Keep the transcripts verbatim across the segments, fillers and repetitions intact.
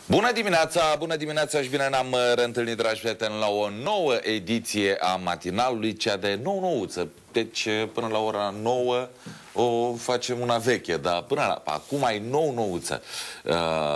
Bună dimineața, bună dimineața și bine ne-am reîntâlnit, dragi prieteni, la o nouă ediție a matinalului, cea de nou-nouță. Deci până la ora nouă o facem una veche, dar până la, acum e nou-nouță. Uh,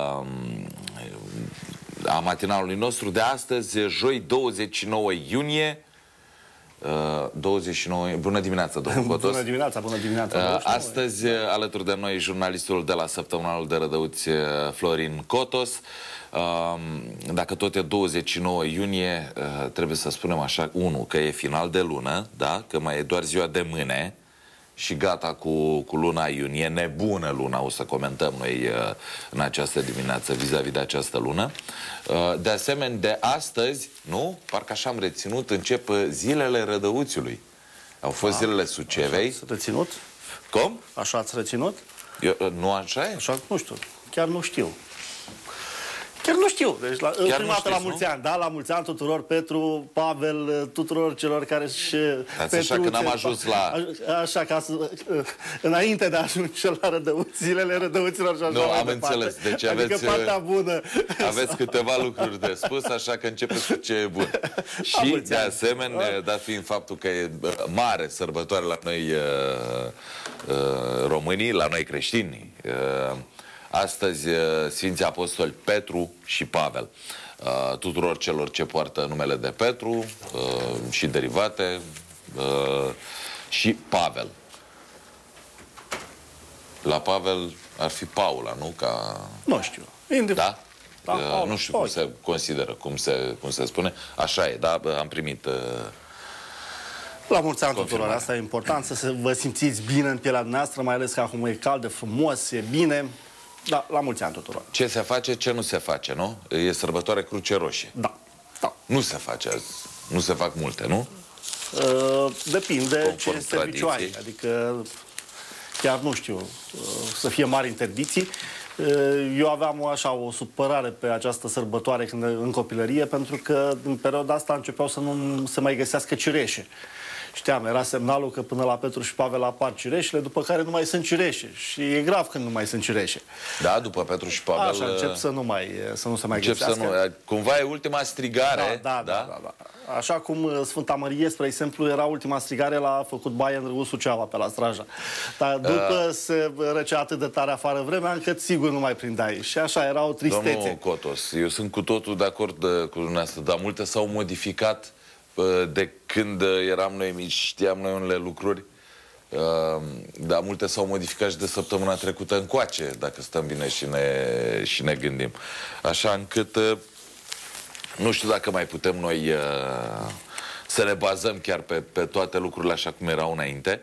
a matinalului nostru de astăzi, joi douăzeci și nouă iunie. Uh, douăzeci și nouă... Bună dimineața, domnul Cotos. Bună dimineața, bună dimineața. Uh, astăzi, alături de noi, jurnalistul de la Săptămânalul de Rădăuți, Florin Cotos. Uh, dacă tot e douăzeci și nouă iunie, uh, trebuie să spunem așa, unu, că e final de lună, da? Că mai e doar ziua de mâine și gata cu, cu luna iunie, nebună luna, o să comentăm noi uh, în această dimineață vis-a-vis de această lună. Uh, de asemenea, de astăzi, nu? Parcă așa am reținut, încep zilele Rădăuțiului. Au fost A, zilele Sucevei. Așa ați reținut? Cum? Așa ați reținut? Eu, nu așa e? Așa, nu știu, chiar nu știu. Chiar nu știu. Deci, la, prima dată știți, la mulți ani, da, la mulți ani tuturor, Petru, Pavel, tuturor celor care și... Ați așa că n-am ajuns la... A, așa, ca să... Înainte de a ajunge la Rădăuți, zilele Rădăuților și așa. Nu, am înțeles. Deci adică aveți, partea bună. Aveți câteva lucruri de spus, așa că începeți cu ce e bun. Și, de asemenea, dat fiind faptul că e mare sărbătoare la noi uh, uh, românii, la noi creștini, uh, astăzi Sfinții Apostoli Petru și Pavel. Uh, tuturor celor ce poartă numele de Petru uh, și derivate uh, și Pavel. La Pavel ar fi Paula, nu? Ca... Nu știu. Da? Da, uh, nu știu cum se consideră, cum se, cum se spune. Așa e, da? Am primit... Uh, La mulți ani tuturor, asta e important, să vă simțiți bine în pielea noastră, mai ales că acum e cald, e frumos, e bine. Da, la mulți ani tuturor. Ce se face, ce nu se face, nu? E sărbătoare Cruce Roșie. Da. Da. Nu se face azi. Nu se fac multe, nu? Uh, depinde Conform ce serviciu ai. Adică, chiar nu știu, uh, să fie mari interdicții. Uh, eu aveam așa o supărare pe această sărbătoare când, în copilărie, pentru că în perioada asta începeau să nu se mai găsească cireșe. Știam, era semnalul că până la Petru și Pavel apar cireșele, după care nu mai sunt cireșe. Și e grav când nu mai sunt cireșe. Da, după Petru și Pavel... Așa, încep să nu, mai, să nu se mai încep găsească. Să nu, cumva e ultima strigare. Da, da, da, da, da, da. Așa cum Sfânta Mărie, spre exemplu, era ultima strigare, l-a făcut baie în râul Suceava, pe la Straja. Dar după uh, se răcea atât de tare afară vremea, încât sigur nu mai prindeai. Și așa, era o tristețe. Domnul Cotos, eu sunt cu totul de acord cu dumneavoastră, dar multe s-au modificat de când eram noi mici, știam noi unele lucruri, dar multe s-au modificat și de săptămâna trecută încoace, dacă stăm bine și ne, și ne gândim. Așa încât nu știu dacă mai putem noi să ne bazăm chiar pe, pe toate lucrurile așa cum erau înainte.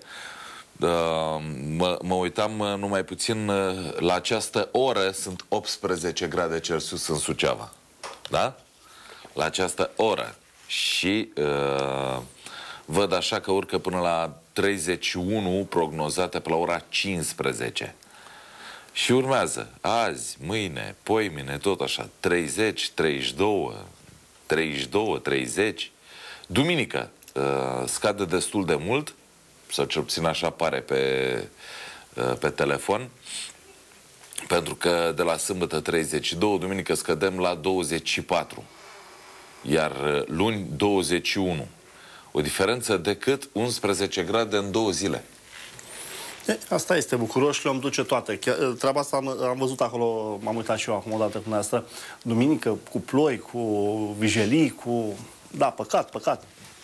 Mă, mă uitam numai puțin, la această oră sunt optsprezece grade Celsius în Suceava. Da? La această oră. Și uh, văd așa că urcă până la treizeci și unu prognozate pe la ora cincisprezece. Și urmează azi, mâine, poimine, tot așa, treizeci, treizeci și doi, treizeci și doi, treizeci. Duminică uh, scade destul de mult, sau cel puțin așa apare pe, uh, pe telefon, pentru că de la sâmbătă treizeci și doi, duminică scădem la douăzeci și patru. Iar luni douăzeci și unu. O diferență de cât unsprezece grade în două zile. E, asta este, bucuroși le-om duce toate. Chiar, treaba asta am, am văzut acolo, m-am uitat și eu acum o dată cu asta. Duminică, cu ploi, cu vijelii, cu... Da, păcat, păcat.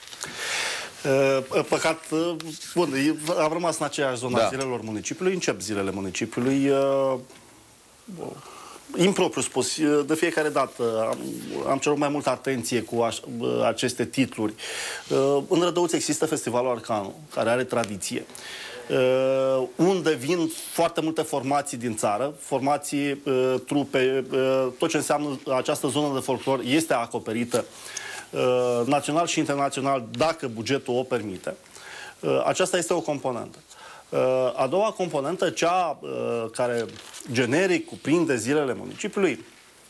Păcat, bun, am rămas în aceeași zonă da. a zilelor municipiului, încep zilele municipiului. Impropriu spus, de fiecare dată am, am cerut mai multă atenție cu aș, aceste titluri. În Rădăuți există Festivalul Arcanu, care are tradiție, unde vin foarte multe formații din țară, formații, trupe, tot ce înseamnă această zonă de folclor este acoperită național și internațional, dacă bugetul o permite. Aceasta este o componentă. A doua componentă, cea care generic cuprinde zilele municipiului,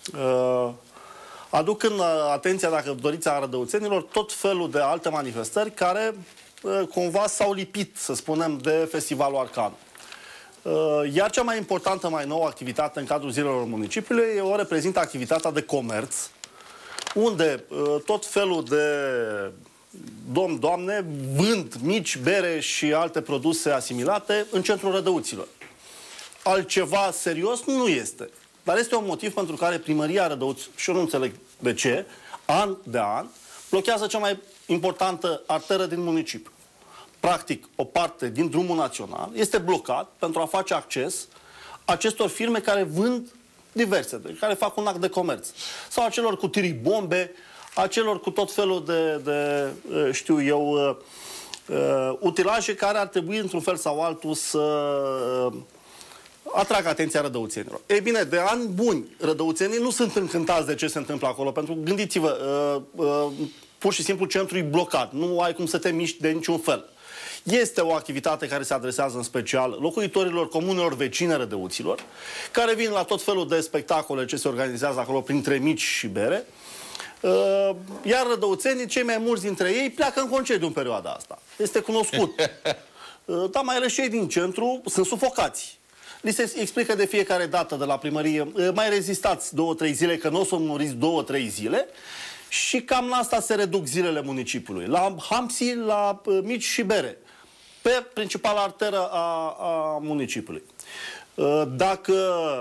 aduc în atenția, dacă doriți, a rădăuțenilor, tot felul de alte manifestări care cumva s-au lipit, să spunem, de Festivalul Arcanu. Iar cea mai importantă, mai nouă activitate în cadrul zilelor municipiului o reprezintă activitatea de comerț, unde tot felul de domn, doamne, vând mici, bere și alte produse asimilate în centrul Rădăuților. Altceva serios nu este. Dar este un motiv pentru care primăria Rădăuți, și eu nu înțeleg de ce, an de an, blochează cea mai importantă arteră din municipiu. Practic, o parte din drumul național este blocat pentru a face acces acestor firme care vând diverse, care fac un act de comerț. Sau acelor cu tiribombe, acelor cu tot felul de, de știu eu, uh, utilaje care ar trebui, într-un fel sau altul, să uh, atragă atenția rădăuțenilor. Ei bine, de ani buni, rădăuțenii nu sunt încântați de ce se întâmplă acolo, pentru că, gândiți-vă, uh, uh, pur și simplu centrul e blocat, nu ai cum să te miști de niciun fel. Este o activitate care se adresează în special locuitorilor comunelor vecine Rădăuților, care vin la tot felul de spectacole ce se organizează acolo printre mici și bere, iar rădăuțenii, cei mai mulți dintre ei, pleacă în concediu în perioada asta. Este cunoscut. Dar mai ales cei din centru sunt sufocați. Li se explică de fiecare dată de la primărie, mai rezistați două, trei zile, că nu o să muriți două, trei zile. Și cam la asta se reduc zilele municipiului. La hamsi, la mici și bere. Pe principala arteră a, a municipiului. Dacă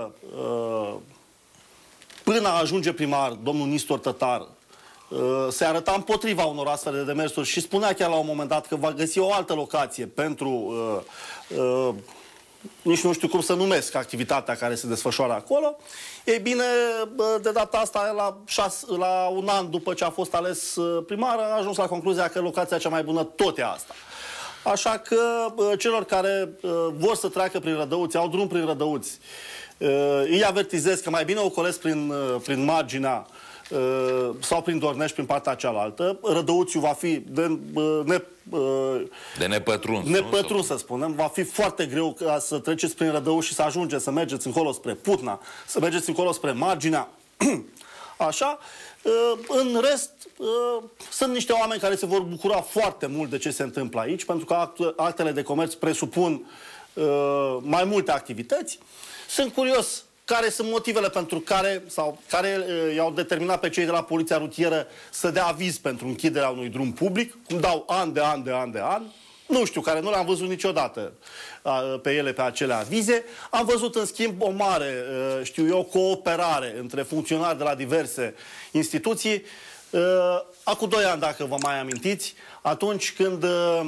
până ajunge primar, domnul Nistor Tătar, se arăta împotriva unor astfel de demersuri și spunea chiar la un moment dat că va găsi o altă locație pentru, uh, uh, nici nu știu cum să numesc activitatea care se desfășoară acolo, ei bine, de data asta, la, șase, la un an după ce a fost ales primar, a ajuns la concluzia că locația cea mai bună tot e asta. Așa că celor care vor să treacă prin Rădăuți, au drum prin Rădăuți, îi avertizez că mai bine ocolesc prin, prin marginea sau prin Dornești, prin partea cealaltă. Rădăuțiul va fi de, ne, de nepătruns, nepătruns, să spunem. Va fi foarte greu ca să treceți prin Rădăuți și să ajungeți să mergeți încolo spre Putna, să mergeți încolo spre marginea. Așa. În rest, sunt niște oameni care se vor bucura foarte mult de ce se întâmplă aici, pentru că actele de comerț presupun mai multe activități. Sunt curios care sunt motivele pentru care, sau care i-au determinat pe cei de la Poliția Rutieră să dea aviz pentru închiderea unui drum public, cum dau an de an de an de an. Nu știu, care nu le-am văzut niciodată pe ele, pe acele avize. Am văzut, în schimb, o mare, știu eu, cooperare între funcționari de la diverse instituții. Acum doi ani, dacă vă mai amintiți, atunci când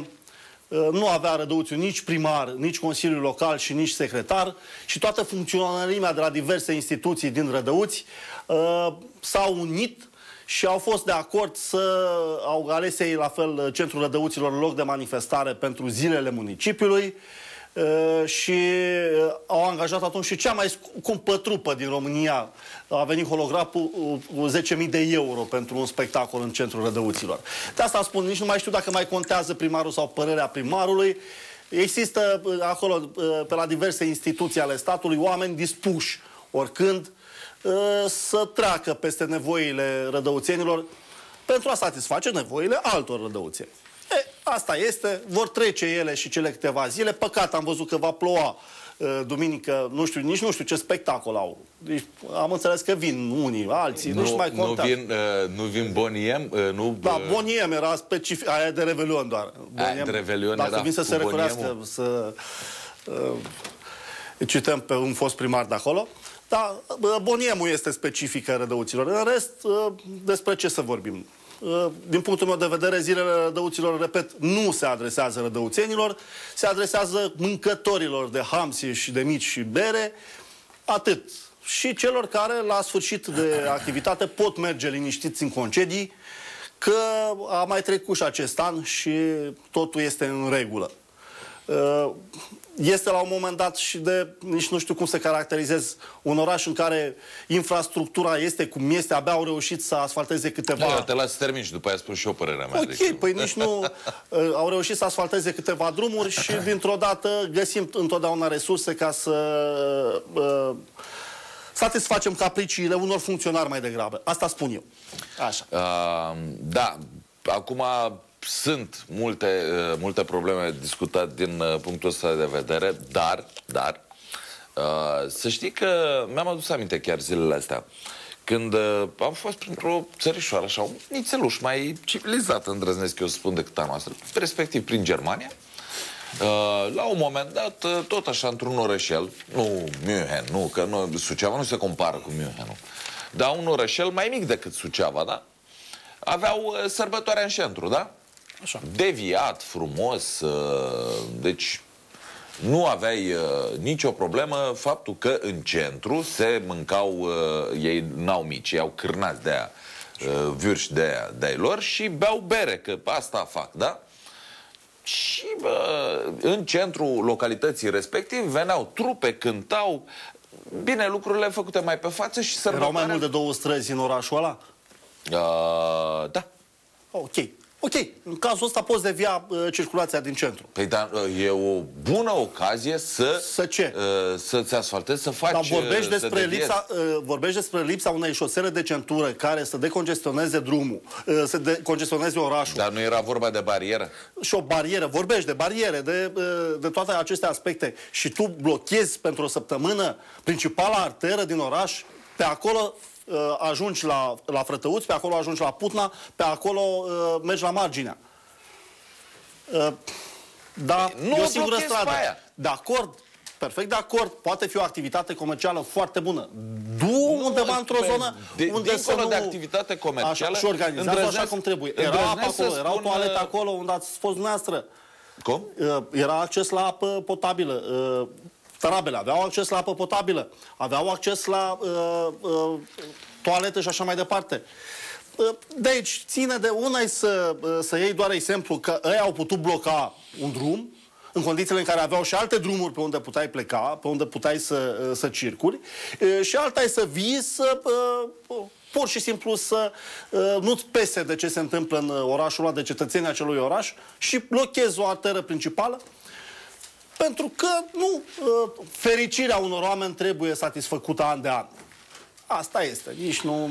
nu avea Rădăuțiul nici primar, nici Consiliul Local și nici secretar și toată funcționarimea de la diverse instituții din Rădăuți s-au unit și au fost de acord să au ales ei la fel Centrul Rădăuților loc de manifestare pentru zilele municipiului și au angajat atunci și cea mai scumpă trupă din România. A venit holograful cu zece mii de euro pentru un spectacol în Centrul Rădăuților. De asta spun, nici nu mai știu dacă mai contează primarul sau părerea primarului. Există acolo, pe la diverse instituții ale statului, oameni dispuși oricând să treacă peste nevoile rădăuțenilor pentru a satisface nevoile altor rădăuțeni. E, asta este, vor trece ele și cele câteva zile. Păcat, am văzut că va ploua duminică, nu știu, nici nu știu ce spectacol au. Deci, am înțeles că vin unii, alții, nu, nu știu mai contează. Nu vin, uh, nu vin Boniem? Uh, nu, da, Boniem era specific, aia de Revelion doar. Boniem, aia de Revelion dacă era vin să se recunoască, să uh, cităm pe un fost primar de acolo. Dar Boniemul este specifică Rădăuților. În rest, despre ce să vorbim? Din punctul meu de vedere, zilele Rădăuților, repet, nu se adresează rădăuțenilor, se adresează mâncătorilor de hamsi și de mici și bere, atât. Și celor care, la sfârșit de activitate, pot merge liniștiți în concedii, că a mai trecut și acest an și totul este în regulă. Este la un moment dat și de, nici nu știu cum să caracterizez, un oraș în care infrastructura este cum este, abia au reușit să asfalteze câteva... Da, te las să termin și după aia spun și eu părerea mea. Ok, deci păi nici nu... uh, au reușit să asfalteze câteva drumuri și dintr-o dată găsim întotdeauna resurse ca să uh, satisfacem capriciile unor funcționari mai degrabă. Asta spun eu. Așa. Uh, da, acum... Sunt multe, multe probleme discutate din punctul ăsta de vedere, dar, dar Uh, să știi că mi-am adus aminte chiar zilele astea. Când uh, am fost printr-o țărișoară, așa, un nițeluș mai civilizat, îndrăznesc eu să spun, decât a noastră, respectiv prin Germania. Uh, la un moment dat, uh, tot așa, într-un orășel, nu München, nu, că nu, Suceava nu se compară cu Münchenul, dar un orășel mai mic decât Suceava, da? Aveau uh, sărbătoarea în centru, da? Așa. Deviat, frumos, uh, deci nu aveai uh, nicio problemă faptul că în centru se mâncau, uh, ei n-au mici, ei au cârnați de aia, uh, vârși de aia de-ai lor și beau bere, că asta fac, da? Și bă, în centrul localității respectiv veneau trupe, cântau, bine, lucrurile făcute mai pe față și sărbătoarea... Erau mai mult de două străzi în orașul ăla? Uh, da. Ok. Ok, în cazul ăsta poți devia uh, circulația din centru. Păi, dar uh, e o bună ocazie să... Să ce? Uh, să-ți asfaltezi, să faci... Dar vorbești uh, despre, lipsa, uh, vorbești despre lipsa unei șosele de centură care să decongestioneze drumul, uh, să decongestioneze orașul. Dar nu era vorba de barieră? Și o barieră, vorbești de bariere, de, uh, de toate aceste aspecte. Și tu blochezi pentru o săptămână principala arteră din oraș, pe acolo... Uh, ajungi la, la Frătăuți, pe acolo ajungi la Putna, pe acolo uh, mergi la marginea. Uh, da, nu e o singură blochezi stradă. pe aia. De acord, perfect de acord, poate fi o activitate comercială foarte bună. Du undeva într-o zonă de, unde să nu... de activitate comercială... Așa, și organizează așa cum trebuie. Era apă acolo, erau toalete acolo unde ați fost dumneavoastră. Cum? Uh, era acces la apă potabilă. Uh, Tarabele aveau acces la apă potabilă, aveau acces la uh, uh, toalete și așa mai departe. Uh, de aici ține de una să, uh, să iei doar exemplu că ei au putut bloca un drum în condițiile în care aveau și alte drumuri pe unde puteai pleca, pe unde puteai să, uh, să circuli, uh, și alta e să vii să uh, pur și simplu să uh, nu-ți pese de ce se întâmplă în orașul ăla, de cetățenii acelui oraș și blochezi o arteră principală. Pentru că, nu, fericirea unor oameni trebuie satisfăcută an de an. Asta este, nici nu...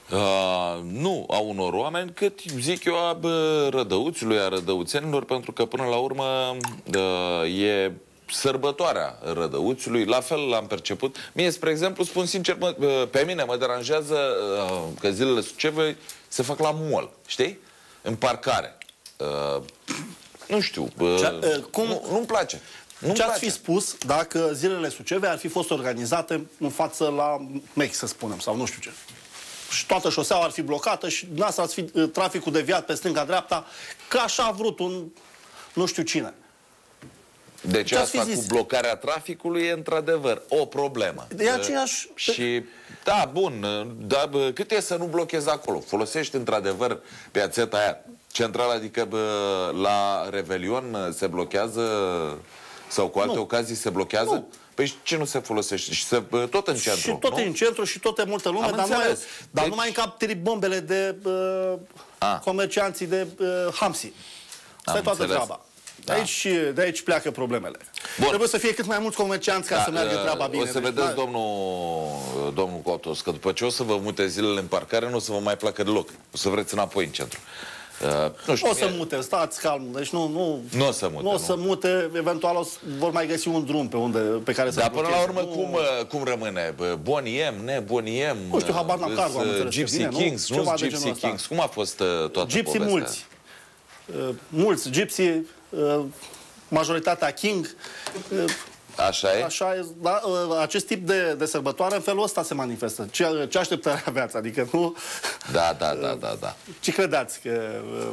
Uh, nu a unor oameni, cât zic eu a bă, rădăuților, a rădăuțenilor, pentru că până la urmă uh, e sărbătoarea Rădăuțului. La fel l-am perceput. Mie, spre exemplu, spun sincer, mă, pe mine mă deranjează uh, că zilele Sucevei se fac la mall, știi? În parcare. Uh, nu știu. Uh, Ce, uh, cum... nu, nu-mi place. Ce ați fi spus dacă zilele Sucevei ar fi fost organizate în față la Mex, să spunem, sau nu știu ce? Și toată șoseaua ar fi blocată și dumneavoastră ați fi traficul deviat pe stânga-dreapta, că așa a vrut un nu știu cine. Deci Ce asta cu blocarea traficului e într-adevăr o problemă. E aceeași... Și, da, bun, dar cât e să nu blochezi acolo? Folosești într-adevăr piațeta aia centrală, adică bă, la Revelion se blochează sau cu alte nu. ocazii se blochează? Nu. Păi ce nu se folosește? Și se, tot în centru, Și tot nu? în centru și tot e multă lume, Am dar, nu mai, dar deci... nu mai încap bombele de uh, comercianții de uh, Hamsi. Asta e toată treaba. De, da. aici, de aici pleacă problemele. Bun. Trebuie să fie cât mai mulți comercianți ca da, să meargă treaba bine. O să deci, vedeți, da. domnul, domnul Cotos, că după ce o să vă mute zilele în parcare, nu o să vă mai placă deloc. O să vreți înapoi în centru. Uh, nu știu, o să e... mute, stați calm. Deci nu, nu, nu o să mute. Nu o să mute, eventual o să, vor mai găsi un drum pe, unde, pe care să Dar până la urmă, nu... cum, cum rămâne? Boniem, neboniem? Nu știu, habar n-am cargo, am înțeles. Gypsy bine, Kings, nu? nu Gypsy Kings. Cum a fost uh, toată Gypsy povestea? mulți. Uh, mulți Gypsy, uh, majoritatea King. Uh, Așa e? Așa e, da, acest tip de, de sărbătoare în felul ăsta se manifestă. Ce, ce așteptare aveați? Adică nu... Da, da, da, da, da. Ce credeți? Că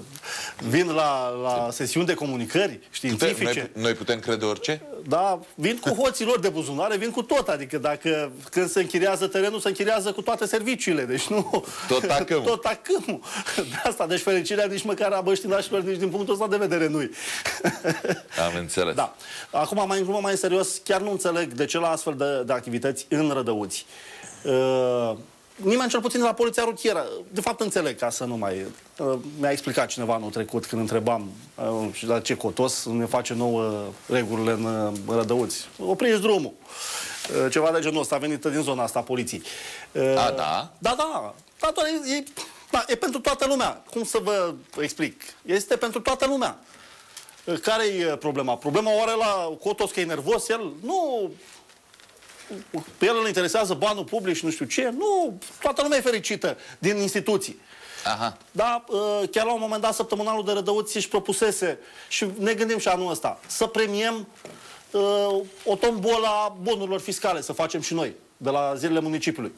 vin la, la sesiuni de comunicări științifice? Noi, noi putem crede orice? Da, vin cu hoții lor de buzunare, vin cu tot. Adică dacă când se închiriază terenul, se închiriază cu toate serviciile. Deci nu... Tot tacâmul. Tot tacâmul. De asta, deci fericirea nici măcar a băștinașilor, nici din punctul ăsta de vedere nu-i. Am înțeles. Da. Acum, mai în glumă, mai în serios, chiar nu înțeleg de ce la astfel de, de activități în Rădăuți. Uh, nimeni, cel puțin la poliția rutieră, de fapt înțeleg, ca să nu mai... Uh, mi-a explicat cineva anul trecut când întrebam uh, și la ce Cotos ne face nouă regulile în uh, Rădăuți. Opriți drumul. Uh, ceva de genul ăsta, a venit din zona asta a poliției. Uh, a, da? Da, da. da, da e, e, da e pentru toată lumea. Cum să vă explic? Este pentru toată lumea. Care e problema? Problema oare la Cotos că e nervos el? Nu. pe el îl interesează banul public și nu știu ce. Nu, toată lumea e fericită din instituții. Aha. Da, chiar la un moment dat, săptămânalul de Rădăuți își propusese, și ne gândim și anul ăsta, să premiem uh, o tombolă a bonurilor fiscale, să facem și noi, de la zilele municipiului.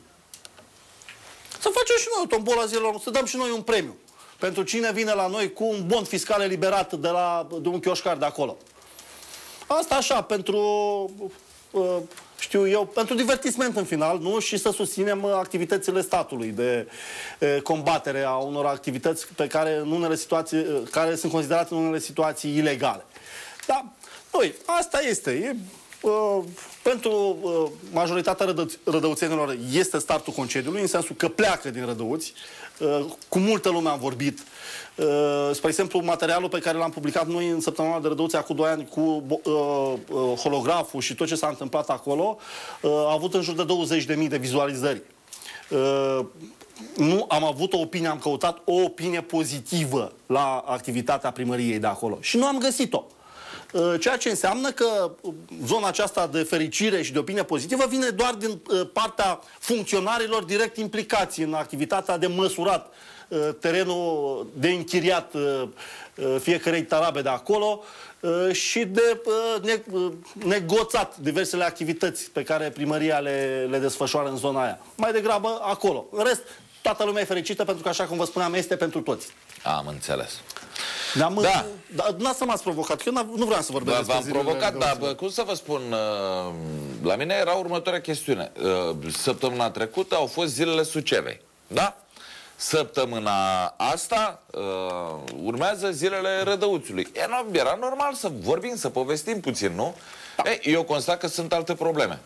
Să facem și noi o tombolă a zilelor, să dăm și noi un premiu pentru cine vine la noi cu un bon fiscal eliberat de, la, de un chioșcar de acolo. Asta așa, pentru... Uh, știu eu, pentru divertisment în final, nu? Și să susținem activitățile statului de e, combatere a unor activități pe care, în unele situații, care sunt considerate în unele situații ilegale. Da, noi, asta este. E, uh, pentru uh, majoritatea rădă rădăuțenilor este startul concediului, în sensul că pleacă din Rădăuți. Uh, cu multă lume am vorbit. Uh, spre exemplu, materialul pe care l-am publicat noi în săptămâna de Rădăuți acum doi ani cu uh, uh, holograful și tot ce s-a întâmplat acolo, uh, a avut în jur de douăzeci de mii de vizualizări. Uh, nu am avut o opinie, am căutat o opinie pozitivă la activitatea primăriei de acolo și nu am găsit-o. Ceea ce înseamnă că zona aceasta de fericire și de opinie pozitivă vine doar din partea funcționarilor direct implicați în activitatea de măsurat terenul, de închiriat fiecărei tarabe de acolo și de negoțat diversele activități pe care primăria le, le desfășoară în zona aia. Mai degrabă acolo. În rest, toată lumea e fericită pentru că, așa cum vă spuneam, este pentru toți. Am înțeles. Da. Da, dumneavoastră m-ați provocat, că eu nu vreau să vorbesc despre zilele. V-am provocat, dar bă, cum să vă spun, la mine era următoarea chestiune. Săptămâna trecută au fost zilele Sucevei, da? Săptămâna asta urmează zilele Rădăuțiului. Era normal să vorbim, să povestim puțin, nu? Da. Ei, eu constat că sunt alte probleme,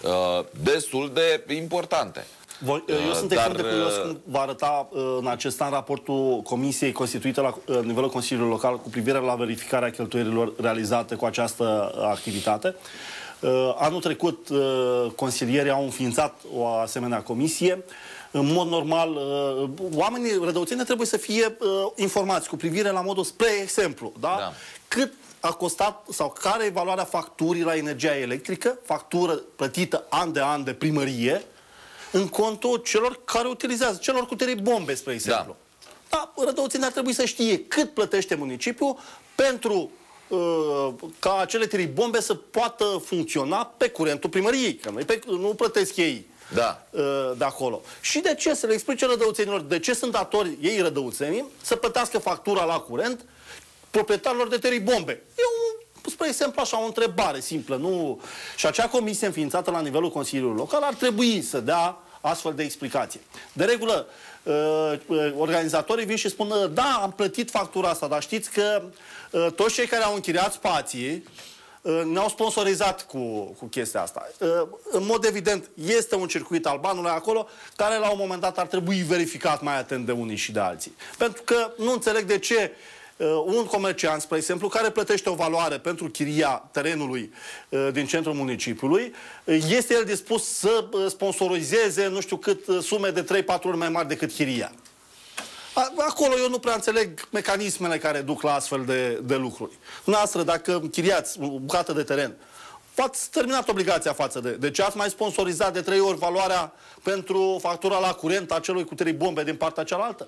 destul de importante. Voi, eu sunt extrem de curios cum va arăta în acest an raportul Comisiei constituite la nivelul Consiliului Local cu privire la verificarea cheltuielilor realizate cu această activitate. Anul trecut, consilierii au înființat o asemenea comisie. În mod normal, oamenii rădăuțeni trebuie să fie informați cu privire la modul, spre exemplu, da? Da. Cât a costat sau care e valoarea facturii la energia electrică, factură plătită an de an de primărie, în contul celor care utilizează, celor cu trei bombe, spre exemplu. Da, da, rădăuțenii ar trebui să știe cât plătește municipiul pentru uh, ca acele trei bombe să poată funcționa pe curentul primăriei, că nu, pe, nu plătesc ei da. uh, de acolo. Și de ce? Să le explice rădăuțenilor de ce sunt datori ei, rădăuțenii, să plătească factura la curent proprietarilor de trei bombe. E un, spre exemplu, așa, o întrebare simplă. Nu... Și acea comisie înființată la nivelul Consiliului Local ar trebui să dea astfel de explicații. De regulă, uh, organizatorii vin și spun, da, am plătit factura asta, dar știți că uh, toți cei care au închiriat spații uh, ne-au sponsorizat cu, cu chestia asta. Uh, în mod evident, este un circuit al banului acolo, care la un moment dat ar trebui verificat mai atent de unii și de alții. Pentru că nu înțeleg de ce un comerciant, spre exemplu, care plătește o valoare pentru chiria terenului uh, din centrul municipiului, este el dispus să sponsorizeze nu știu cât sume de trei patru ori mai mari decât chiria. Acolo eu nu prea înțeleg mecanismele care duc la astfel de, de lucruri. Noastră, dacă închiriați o bucată de teren, v-ați terminat obligația față de... De ce ați mai sponsorizat de trei ori valoarea pentru factura la curent a celui cu trei bombe din partea cealaltă?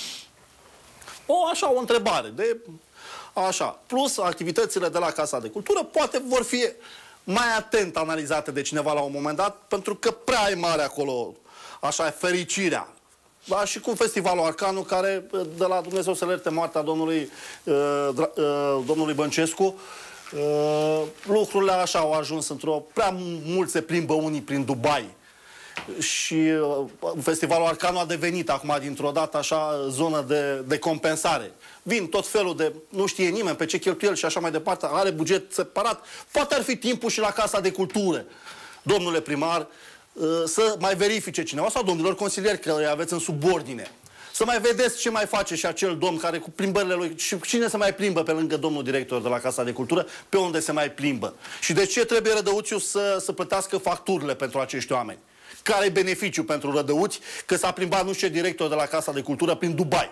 O, așa, o întrebare. De, așa. Plus, activitățile de la Casa de Cultură poate vor fi mai atent analizate de cineva la un moment dat, pentru că prea e mare acolo, așa, fericirea. Da? Și cu Festivalul Arcanu, care, de la Dumnezeu să le ierte moartea domnului, uh, uh, domnului Băncescu, uh, lucrurile așa au ajuns într-o... Prea mult se plimbă unii prin Dubai. Și uh, Festivalul Arcanu a devenit acum dintr-o dată așa zonă de, de compensare. Vin tot felul de, nu știe nimeni pe ce cheltuieli și așa mai departe, are buget separat. Poate ar fi timpul și la Casa de Cultură, domnule primar, uh, să mai verifice cineva, sau domnilor consilieri, că îi aveți în subordine, să mai vedeți ce mai face și acel domn care cu plimbările lui, și cine se mai plimbă pe lângă domnul director de la Casa de Cultură, pe unde se mai plimbă. Și de ce trebuie Rădăuțiul să, să plătească facturile pentru acești oameni? Care e beneficiu pentru Rădăuți că s-a plimbat nu știu ce director de la Casa de Cultură prin Dubai?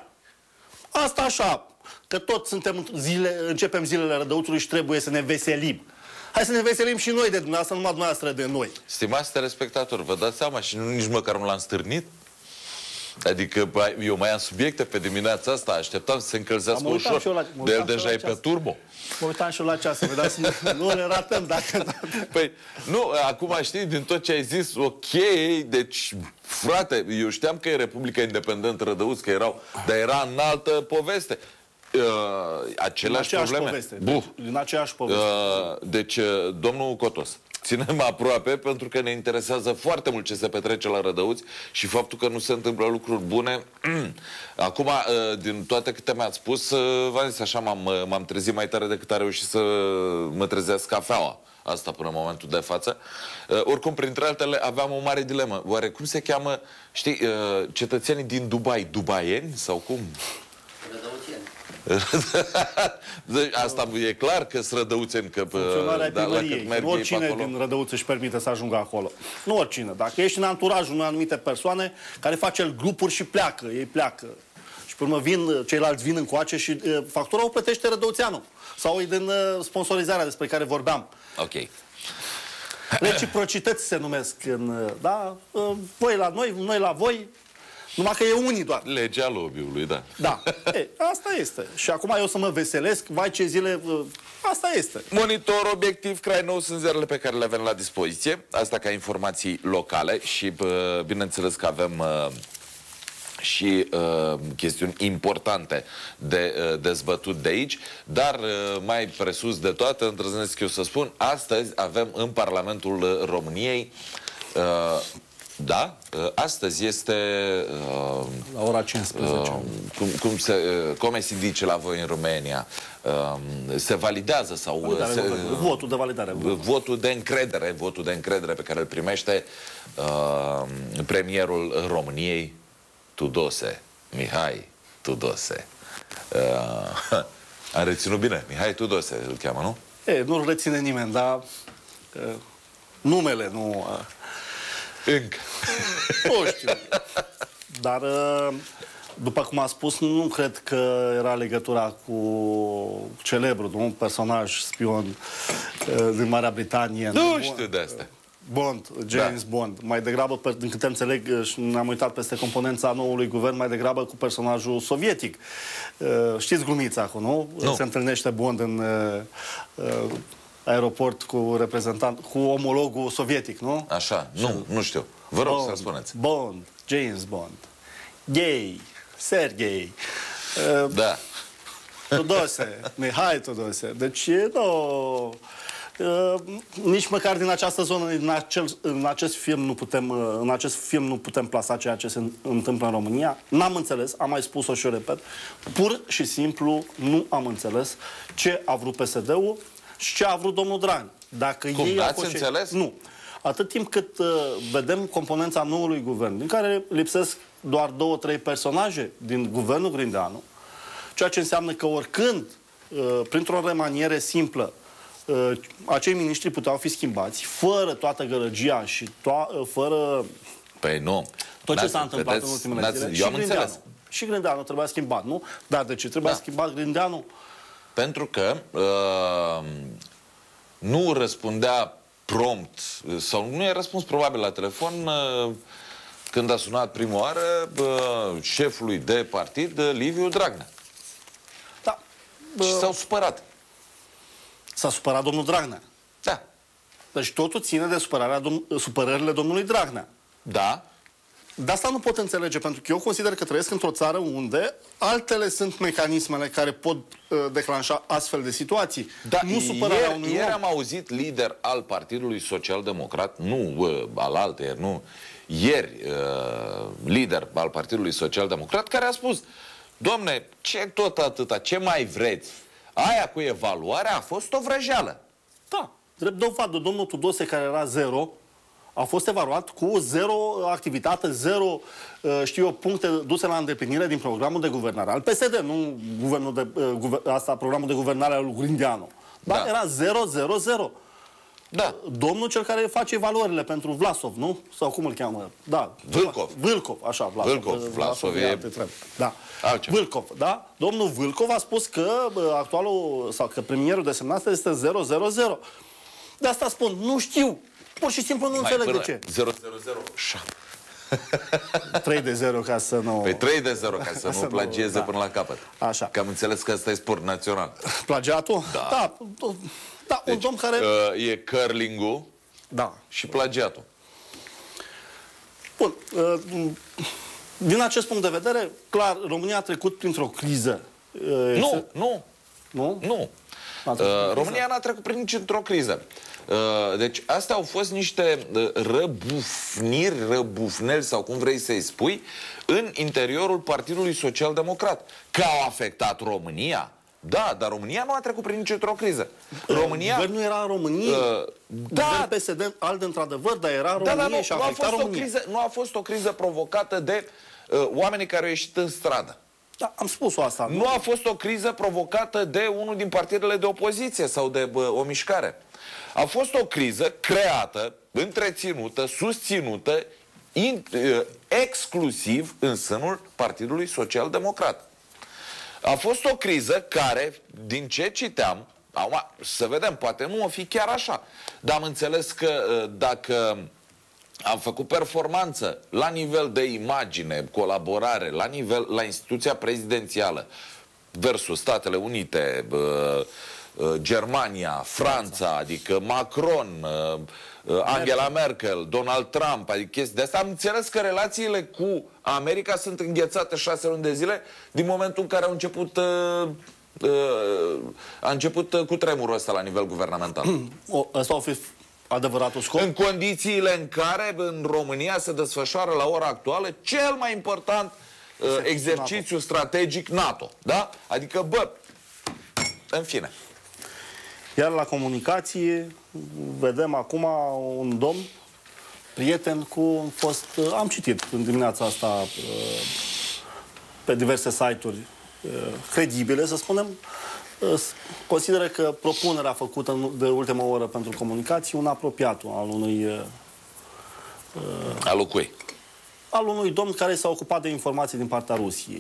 Asta așa, că tot suntem zile, începem zilele Rădăuțului și trebuie să ne veselim. Hai să ne veselim și noi de dumneavoastră, numai dumneavoastră de noi. Stimați telespectatori, vă dați seama și nu, nici măcar nu l-am stârnit? Adică eu mai am subiecte pe dimineața asta, așteptam să se încălzească ușor, la, de el deja e pe turbo. Mă uitam și eu la ceas, să vedeam să nu, nu le ratăm dacă... Păi, nu, acum știi, din tot ce ai zis, ok, deci, frate, eu știam că e Republica Independentă Rădăuți, că erau, dar era în altă poveste. Uh, aceleași din aceeași probleme. Poveste. Deci, din aceeași poveste. Uh, deci, domnul Cotos, ținem aproape pentru că ne interesează foarte mult ce se petrece la Rădăuți și faptul că nu se întâmplă lucruri bune. Acum, din toate câte mi-ați spus, v-am zis așa, m-am trezit mai tare decât a reușit să mă trezească cafeaua. Asta până în momentul de față. Oricum, printre altele, aveam o mare dilemă. Oare cum se cheamă, știi, cetățenii din Dubai? Dubaieni sau cum? Rădăuțieni. Asta e clar că sunt rădăuțeni, că funcționarea da, primăriei. Nu oricine din Rădăuți își permite să ajungă acolo. Nu oricine. Dacă ești în anturajul unei anumite persoane care face el grupuri și pleacă, ei pleacă. Și pe urmă vin, ceilalți vin încoace și uh, factura o plătește rădăuțeanul. Sau e din uh, sponsorizarea despre care vorbeam. Ok. Reciprocități se numesc în, uh, da? Uh, voi la noi, noi la voi. Numai că e unii doar. Legea lobby-ului, da. Da. E, asta este. Și acum eu să mă veselesc, vai ce zile... Asta este. Monitor, Obiectiv, Crai Nou sunt ziarele pe care le avem la dispoziție. Asta ca informații locale și bineînțeles că avem și uh, chestiuni importante de uh, dezbătut de aici, dar uh, mai presus de toate, îndrăznesc eu să spun, astăzi avem în Parlamentul României uh, da, astăzi este... Uh, la ora cincisprezece. Uh, cum, cum, se, uh, cum se zice la voi în România? Uh, se validează sau... Validare, se, votul de validare. Votul de încredere, votul de încredere pe care îl primește uh, premierul României, Tudose, Mihai Tudose. Uh, am reținut bine, Mihai Tudose îl cheamă, nu? E, nu-l reține nimeni, dar uh, numele nu... Uh, Încă. Nu știu. Dar, după cum a spus, nu cred că era legătura cu celebrul, un personaj spion din Marea Britanie. Nu știu de asta. Bond, James da. Bond. Mai degrabă, din câte înțeleg, și ne-am uitat peste componența noului guvern, mai degrabă cu personajul sovietic. Știți glumița acolo, nu? nu? Se întâlnește Bond în... aeroport cu reprezentant, cu omologul sovietic, nu? Așa, nu, nu știu. Vă rog Bond, să spuneți. Bond, James Bond, Gay, Sergei, uh, da. Tudose, Mihai Tudose. Deci, nu... Uh, nici măcar din această zonă, din acel, în acest film nu putem, uh, în acest film nu putem plasa ceea ce se întâmplă în România. N-am înțeles, am mai spus-o și o repet, pur și simplu nu am înțeles ce a vrut P S D-ul și ce a vrut domnul Dragnea. Dacă Cum, ei n-ați înțeles? Nu. Atât timp cât uh, vedem componența noului guvern, din care lipsesc doar două, trei personaje din guvernul Grindeanu, ceea ce înseamnă că oricând, uh, printr-o remaniere simplă, uh, acei miniștri puteau fi schimbați, fără toată gălăgia și to- uh, fără... Păi nu. Tot ce s-a întâmplat vedeți, în ultimele zile. Eu am înțeles. Și Grindeanu trebuia schimbat, nu? Dar de ce trebuia da. schimbat Grindeanu? Pentru că uh, nu răspundea prompt, sau nu i-a răspuns probabil la telefon uh, când a sunat prima oară uh, șefului de partid, uh, Liviu Dragnea. Da. Uh, și s-au supărat. S-a supărat domnul Dragnea. Da. Deci totul ține de supărarea dom- supărările domnului Dragnea. Da. De asta nu pot înțelege, pentru că eu consider că trăiesc într-o țară unde altele sunt mecanismele care pot uh, declanșa astfel de situații. Da, nu supărarea ieri, unui ieri om. am auzit lider al Partidului Social Democrat, nu uh, al altăieri, nu. Ieri, uh, lider al Partidului Social Democrat, care a spus: Doamne, ce tot atâta, ce mai vreți? Aia cu evaluarea a fost o vrăjeală. Da, drept dovadă, domnul Tudose, care era zero, a fost evaluat cu zero activitate, zero, știu eu, puncte duse la îndeplinire din programul de guvernare al P S D, nu guvernul de, asta, programul de guvernare al lui Grindeanu. Dar da. Era zero zero zero. Da. Domnul cel care face evaluările pentru Vlasov, nu? Sau cum îl cheamă? Da. Vâlcov. Vâlcov, așa, Vlasov. Vâlcov, Vlasov e... Da. Altceva. Vâlcov, da? Domnul Vâlcov a spus că actualul, sau că premierul desemnat este zero zero zero. De asta spun, nu știu. Pur și simplu nu Mai înțeleg până de ce. zero zero zero șapte. trei de zero ca să nu... Păi trei de zero ca să, să nu plagieze da. până la capăt. Așa. Că am înțeles că ăsta e sport național. Plagiatul? Da. Da, da Deci, un domn care... Uh, e curling-ul Da. și plagiatul. Bun. Uh, din acest punct de vedere, clar, România a trecut printr-o criză. Uh, Nu, se... nu, Nu? nu. Uh, România n-a trecut prin niciodată criză. Uh, deci astea au fost niște uh, răbufniri, răbufneli sau cum vrei să-i spui, în interiorul Partidului Social Democrat. Că au afectat România? Da, dar România nu a trecut prin nicio criză. România... Guvernul era în România. Uh, da. P S D, ALDE, într-adevăr, dar era în România da, da, nu, și a afectat România. O criză, nu a fost o criză provocată de uh, oamenii care au ieșit în stradă. Da, am spus-o asta. Nu a fost o criză provocată de unul din partidele de opoziție sau de bă, o mișcare. A fost o criză creată, întreținută, susținută, in, uh, exclusiv în sânul Partidului Social Democrat. A fost o criză care, din ce citeam, acum, să vedem, poate nu o fi chiar așa, dar am înțeles că dacă am făcut performanță la nivel de imagine, colaborare, la nivel, la instituția prezidențială versus Statele Unite, Germania, Franța, adică Macron, Angela Merkel, Donald Trump, adică chestii de asta. Am înțeles că relațiile cu America sunt înghețate șase luni de zile din momentul în care au început uh, uh, a început uh, cu tremurul ăsta la nivel guvernamental. O, ăsta a fost adevăratul scop? În condițiile în care în România se desfășoară la ora actuală cel mai important uh, exercițiu NATO. strategic NATO. Da? Adică, bă, în fine. Iar la comunicație vedem acum un domn, prieten cu un fost... Am citit în dimineața asta pe diverse site-uri credibile, să spunem. Consideră că propunerea făcută de ultima oră pentru comunicații un apropiatul al unui... Al cui? Al unui domn care s-a ocupat de informații din partea Rusiei.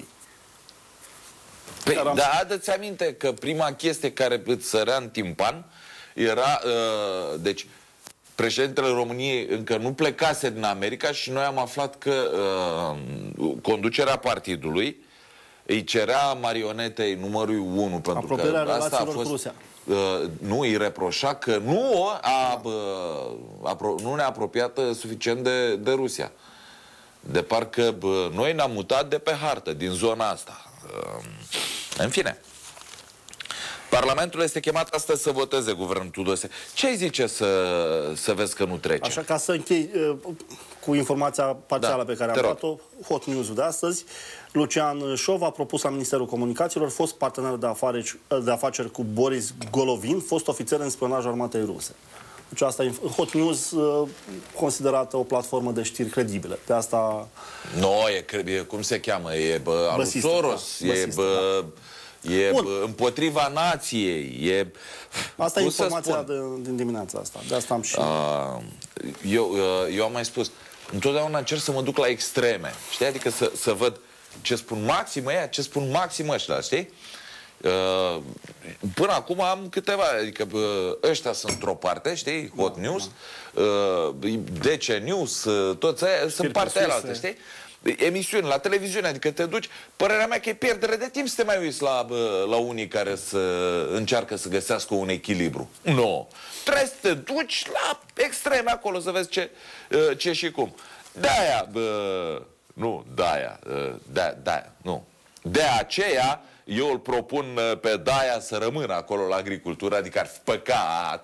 Păi, am... dar adă-ți aminte că prima chestie care îți sărea în timpan era, uh, deci, președintele României încă nu plecase din America și noi am aflat că uh, conducerea partidului îi cerea marionetei numărul unu, pentru că asta a fost, uh, nu, îi reproșa că nu, a, uh, apro, nu ne-a apropiat suficient de, de Rusia. De parcă uh, noi ne-am mutat de pe hartă, din zona asta. Uh, în fine. Parlamentul este chemat astăzi să voteze guvernul Tudose. Ce ai zice să, să vezi că nu trece? Așa, ca să închei uh, cu informația parțială da, pe care am dat-o, Hot News-ul de astăzi, Lucian Șov a propus la Ministerul Comunicațiilor, fost partener de afaceri, de afaceri cu Boris Golovin, fost ofițer în spionajul armatei ruse. Deci asta e Hot News, uh, considerată o platformă de știri credibile. De asta... Nu, no, e, cum se cheamă? E bă, al lui Soros, da, e bă... Da. E Bun. împotriva nației. E... Asta e informația de, din dimineața asta. De asta am și... Uh, eu, uh, eu am mai spus, întotdeauna încerc să mă duc la extreme. Știi? Adică să, să văd ce spun maxim ăia, ce spun maxim ăștia, știi? Uh, până acum am câteva, adică uh, ăștia sunt într-o parte, știi? Hot da, News, da. Uh, D C News, uh, toți ăia sunt partea aia altă, știi? Emisiuni la televiziune, adică te duci, părerea mea că e pierdere de timp să te mai uiți la, la unii care să încearcă să găsească un echilibru. Nu. No. Trebuie să te duci la extreme acolo să vezi ce, ce și cum. De-aia, nu, de-aia, de-aia, de-aia, nu. De aceea eu îl propun pe Daia să rămână acolo la agricultură, adică ar fi păcat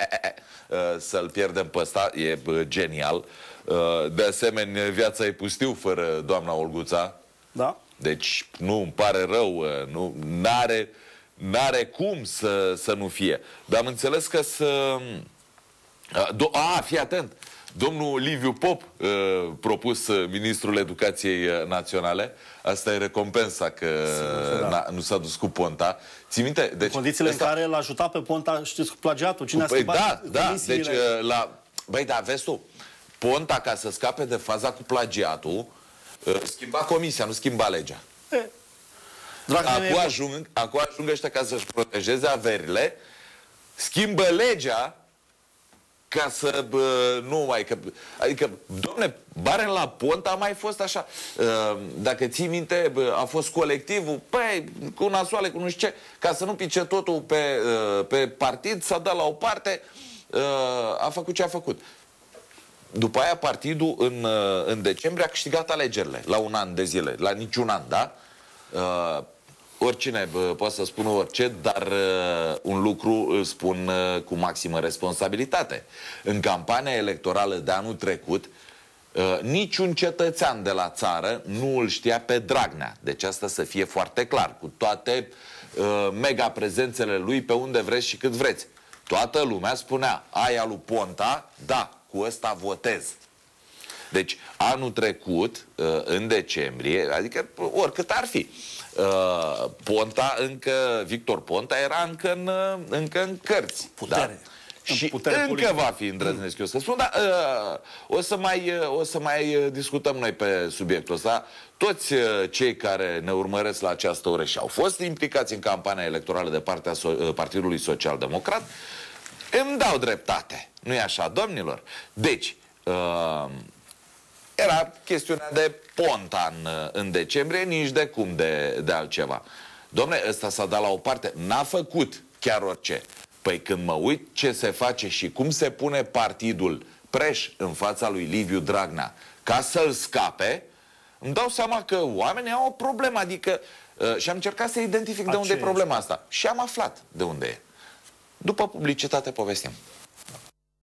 să-l pierdem pe ăsta, e genial. De asemenea, viața e pustiu fără doamna Olguța. Da. Deci, nu, îmi pare rău, nu, n-are, n-are cum să, să nu fie. Dar am înțeles că să... A, fii atent! Domnul Liviu Pop, propus ministrul Educației Naționale, asta e recompensa că da. nu s-a dus cu Ponta. Ții minte? Deci, condițiile asta... în care l-a ajutat pe Ponta, știți, cu plagiatul. Cine a păi, schimbat da, da, comisiile? deci la... Băi, da, vezi tu, Ponta, ca să scape de faza cu plagiatul, schimba comisia, nu schimba legea. E. Acum ajung, acum ajung ăștia ca să-și protejeze averile, schimbă legea ca să bă, nu mai... Că, adică, domne, Baren la Ponta a mai fost așa. Uh, dacă ții minte, bă, a fost colectivul, păi, cu nasoale, cu nu știu ce, ca să nu pice totul pe, uh, pe partid, s-a dat la o parte, uh, a făcut ce a făcut. După aia partidul în, uh, în decembrie a câștigat alegerile, la un an de zile, la niciun an, da? Uh, Oricine poate să spună orice, dar uh, un lucru îl spun uh, cu maximă responsabilitate. În campania electorală de anul trecut, uh, niciun cetățean de la țară nu îl știa pe Dragnea. Deci asta să fie foarte clar, cu toate uh, mega prezențele lui pe unde vreți și cât vreți. Toată lumea spunea, aia lui Ponta, da, cu ăsta votez. Deci anul trecut, uh, în decembrie, adică oricât ar fi, Uh, Ponta încă, Victor Ponta era încă în, încă în cărți. Putere. Da? Și putere încă politică. va fi, îndrăznesc eu să spun, dar uh, o, să mai, uh, o să mai discutăm noi pe subiectul ăsta. Toți uh, cei care ne urmăresc la această oră și au fost implicați în campania electorală de partea so uh, Partidului Social Democrat, îmi dau dreptate. Nu-i așa, domnilor? Deci, uh, era chestiunea de Ponta în, în decembrie, nici de cum de, de altceva. Dom'le, ăsta s-a dat la o parte, n-a făcut chiar orice. Păi când mă uit ce se face și cum se pune partidul preș în fața lui Liviu Dragnea ca să-l scape, îmi dau seama că oamenii au o problemă, adică uh, și am încercat să identific de unde e problema asta. Și am aflat de unde e. După publicitate povestim.